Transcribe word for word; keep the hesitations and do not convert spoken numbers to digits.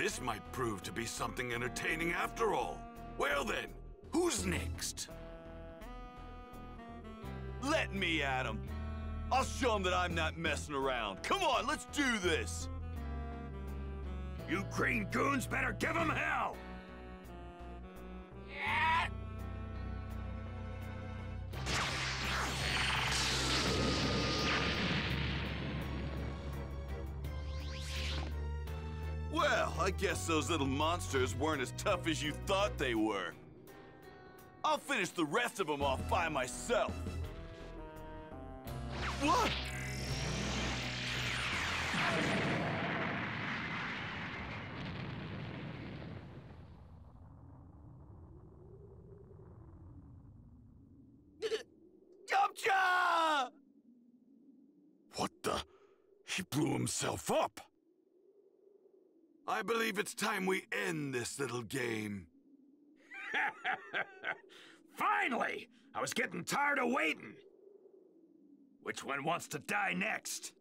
This might prove to be something entertaining after all. Well then, who's next? Let me at him. I'll show him that I'm not messing around. Come on, let's do this. You green goons better give him hell! Yeah. Well, I guess those little monsters weren't as tough as you thought they were. I'll finish the rest of them off by myself. What? Yamcha! What the? He blew himself up. I believe it's time we end this little game. Finally! I was getting tired of waiting. Which one wants to die next?